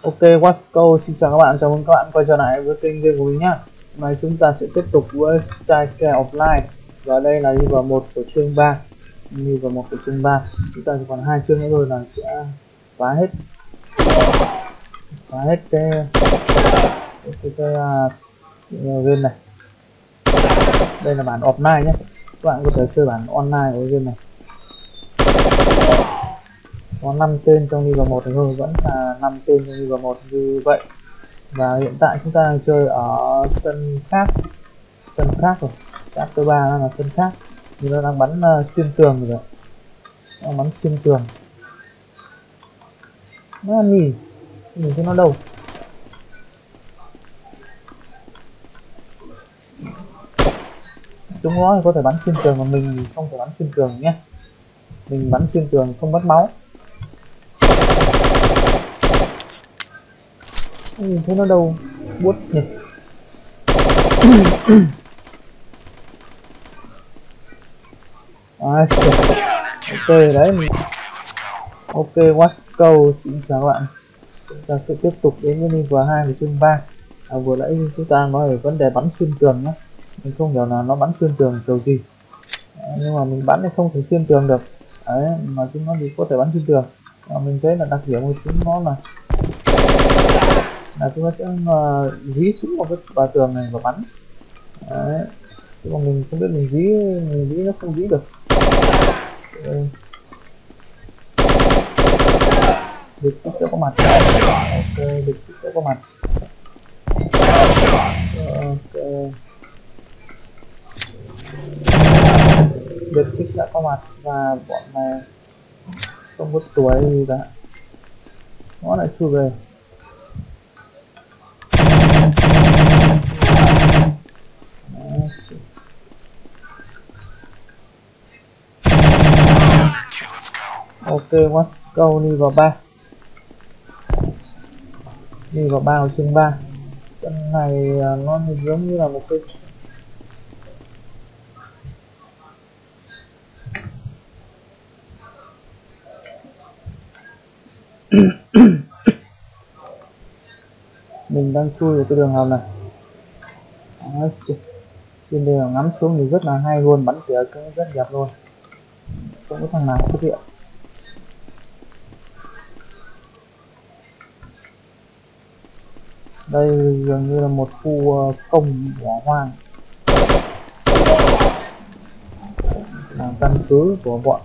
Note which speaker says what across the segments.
Speaker 1: Ok, Wasco xin chào các bạn, chào mừng các bạn quay trở lại với kênh game của mình nhé. Hôm nay chúng ta sẽ tiếp tục với Strike Offline và đây là đi vào một của chương 3. Đi vào một của chương 3, chúng ta chỉ còn 2 chương nữa thôi là sẽ phá hết cái game này. Đây là bản offline nhé, các bạn có thể chơi bản online của game này. Có 5 tên trong đi vào một thì thôi, vẫn là 5 tên trong đi vào một như vậy. Và hiện tại chúng ta đang chơi ở sân khác rồi. Chapter 3 là sân khác, thì nó đang bắn xuyên tường rồi, đang bắn xuyên tường. Nó nhìn thấy nó đâu? Chúng nó có thể bắn xuyên tường, mà mình thì không thể bắn xuyên tường nhé. Mình bắn xuyên tường không mất máu. Nhìn thấy nó đâu? Buốt nhỉ. Ok đấy. Ok, Wasco xin chào các bạn. Chúng ta sẽ tiếp tục đến với level 2 của chương 3. Vừa nãy chúng ta nói về vấn đề bắn xuyên tường nhé. Mình không hiểu là nó bắn xuyên tường kiểu gì, nhưng mà mình bắn thì không thể xuyên tường được đấy, mà chúng nó thì có thể bắn xuyên tường. Mình thấy là đặc điểm của chúng nó là chúng nó sẽ dí xuống vào cái bờ tường này và bắn đấy. Nhưng mà mình không biết mình dí nó không dí được. Địch kích sẽ có mặt. Ok, địch kích sẽ có mặt. Ok, địch kích đã có mặt và bọn này không có tuổi gì cả, nó lại chui về. Ok, let's go. Đi vào 3 của chương 3. Sân này nó giống như là một cái mình đang chui vào cái đường hầm này. Trên đường ngắm xuống thì rất là hay luôn, bắn tỉa rất đẹp luôn, không có thằng nào xuất hiện. Đây dường như là một khu công bỏ hoang, là căn cứ của bọn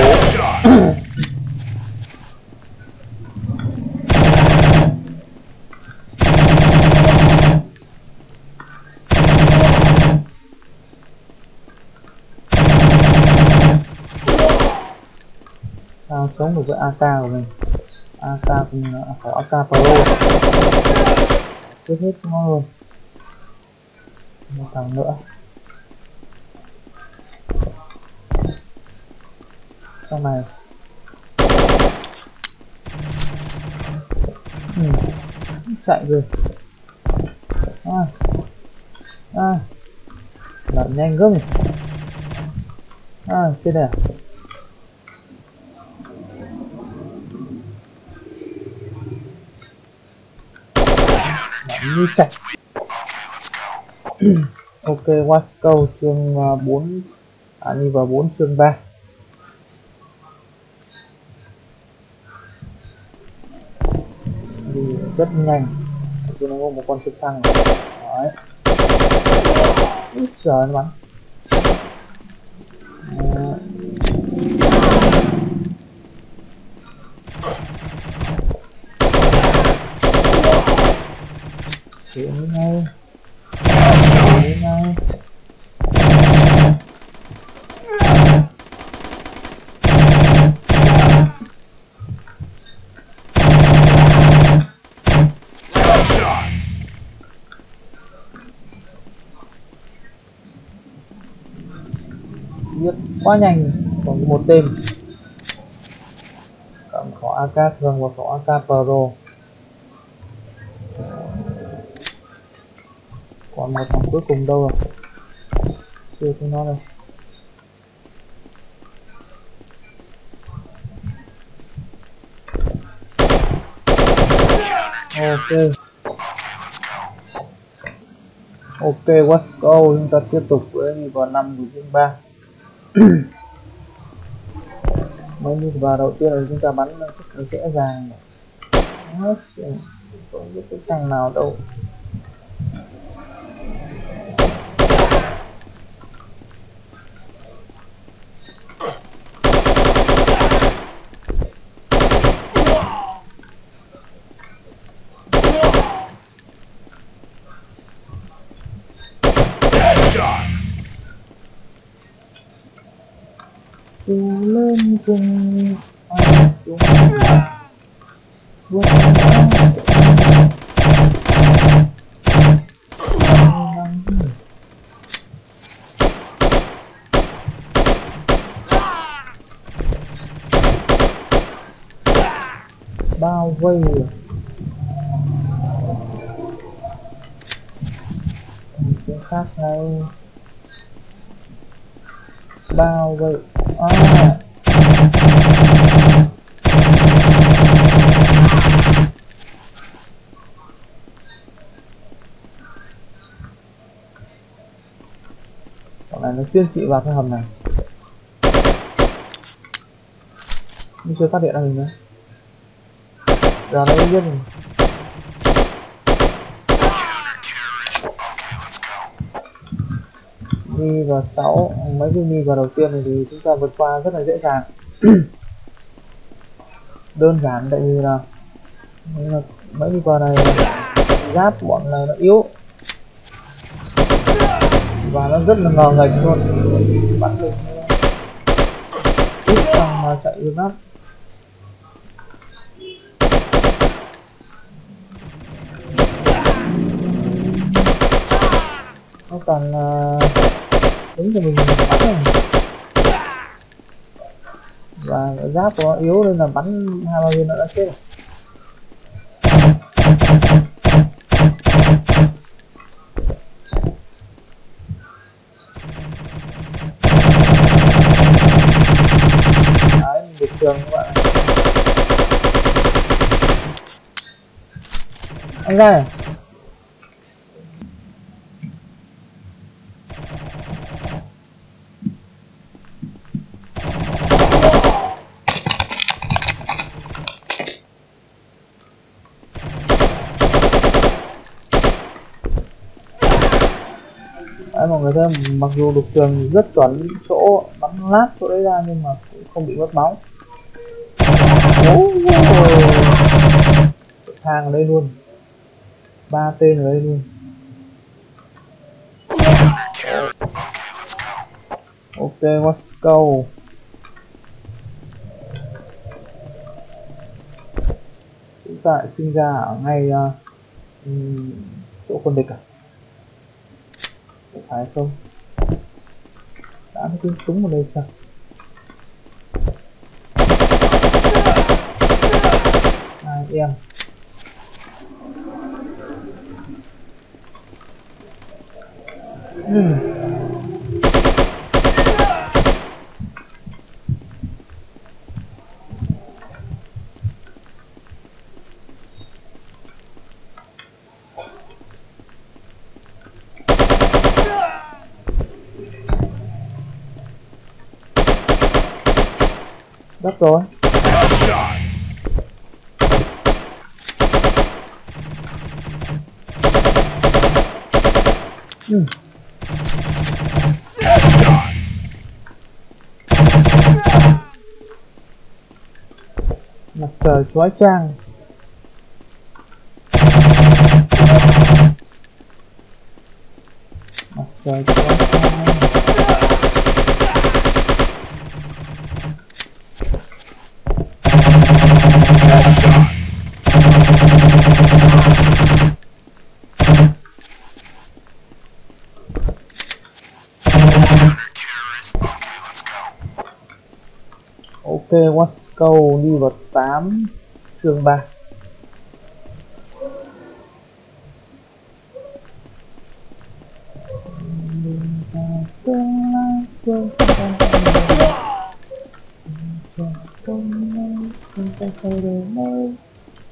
Speaker 1: sao sống được với AK của mình. AK của mình là phải AK Pro, chết hết nó luôn. Một thằng nữa trong này. Chạy rồi. Lợn nhanh gớm. Trên này như chạy. Ok, Wasco chương 4 đi vào 4 chương 3. Đi rất nhanh. Chứ nó có một con trực thăng đấy. Trời nó bắn. Chuyển ngay. Giết quá nhanh, còn một tên cầm khẩu AK thường và khẩu AK Pro. Còn một thằng cuối cùng đâu rồi? Chưa thấy nó đây. Ok. Ok, let's go. Chúng ta tiếp tục với vào 5 của chương 3. Mấy như vào đầu tiên là chúng ta bắn rất là dễ dàng. Không biết cái thằng nào đâu. Lên cùng ai chúng vượt bao vây cái khác này bao vây còn này nó chuyên trị vào cái hầm này. Nhưng chưa phát hiện ra mình nữa. Giờ nó biết mình. Mi vào 6, mấy cái mi vào đầu tiên này thì chúng ta vượt qua rất là dễ dàng. Đơn giản tại vì là mấy mi vào này giáp bọn này nó yếu và nó rất là ngờ nghệch luôn, bắn được ít thằng mà chạy được lắm. Nó toàn đứng cho mình bắn này, và giáp của nó yếu nên là bắn 2-3 viên nó đã chết rồi. Đấy, được trường các bạn. Anh ra này. Đấy, mọi người thấy mặc dù đục tường rất chuẩn chỗ bắn lát chỗ đấy ra nhưng mà cũng không bị mất máu. Thang ở đây luôn, 3 tên ở đây luôn. Ok, let's go. Chúng ta lại sinh ra ở ngay chỗ quân địch à? Phải không? Đã có tiếng súng ở đây sao? Hai em. Đắp rồi. Mặt trời chói chang. Mặt trời chói chang. Ok, let's go, đi vào 8 chương 3.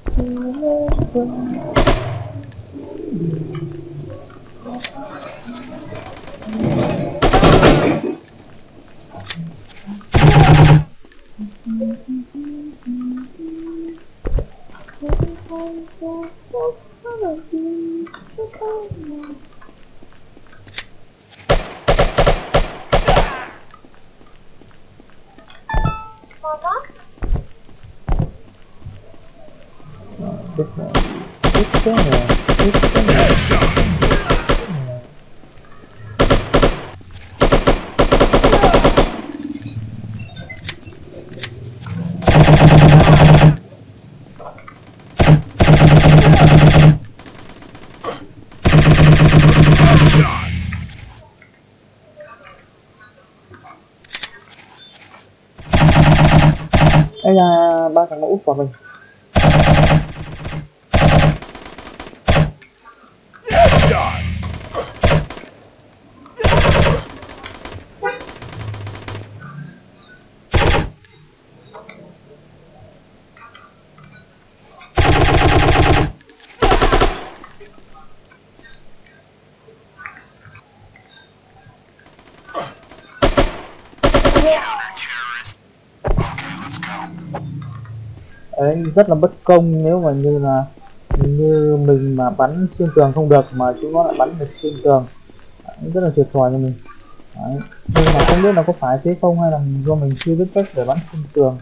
Speaker 1: Đây là ba thằng úp vào mình. Đấy, rất là bất công nếu mà như mình mà bắn xuyên tường không được mà chúng nó lại bắn được xuyên tường. Đấy, rất là thiệt thòi cho mình. Đấy, nhưng mà không biết là có phải thế không hay là do mình chưa biết cách để bắn xuyên tường.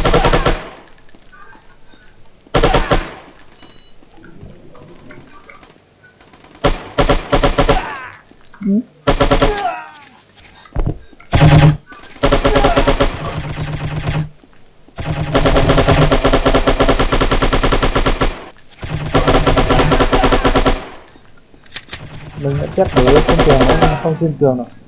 Speaker 1: Mình đã chết thử xuyên tường nhưng không xuyên tường được.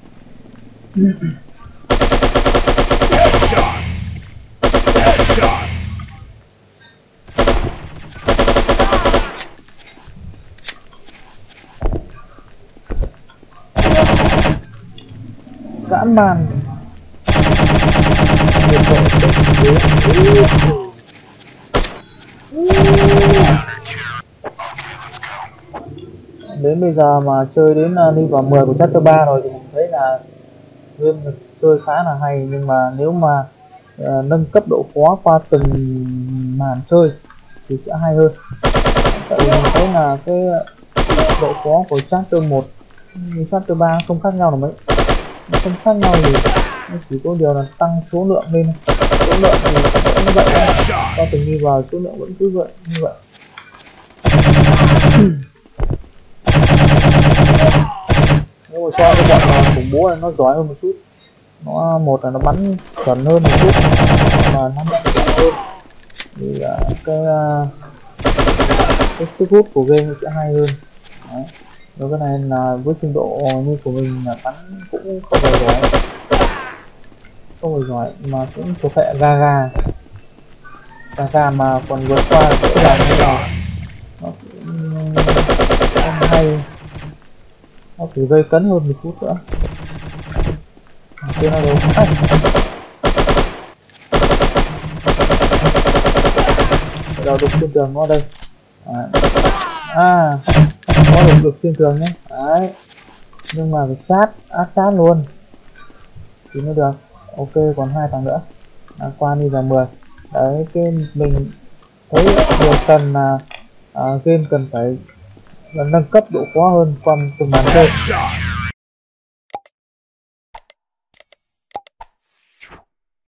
Speaker 1: Dã man. Đến bây giờ mà chơi đến đi vào 10 của chapter 3 rồi thì mình thấy là game chơi khá là hay, nhưng mà nếu mà nâng cấp độ khó qua từng màn chơi thì sẽ hay hơn. Tại vì mình thấy là cái độ khó của chapter 1 với chapter 3 không khác nhau là mấy, không khác nhau gì, chỉ có điều là tăng số lượng lên. Số lượng thì vẫn như vậy, qua từng đi vào số lượng vẫn cứ vậy như vậy. Nếu mà so với bọn khủng bố này nó giỏi hơn một chút, một là nó bắn chuẩn hơn một chút, mà nó bắn chuẩn hơn thì cái sức hút của game sẽ hay hơn. Đấy. Rồi cái này là với trình độ như của mình là bắn cũng không phải giỏi, mà cũng thuộc hệ ga mà còn vượt qua dễ dàng như nào, nó cũng hay. Nó chỉ gây cấn hơn một chút nữa. Kia nó đâu khách. Đầu đục xuyên tường nó đây. Có đục xuyên tường nhé. Đấy. Nhưng mà phải áp sát luôn thì mới được. Ok, còn 2 thằng nữa. Qua đi vào 10. Đấy, cái mình thấy điều cần là game cần phải nâng cấp độ khó hơn qua từng màn chơi.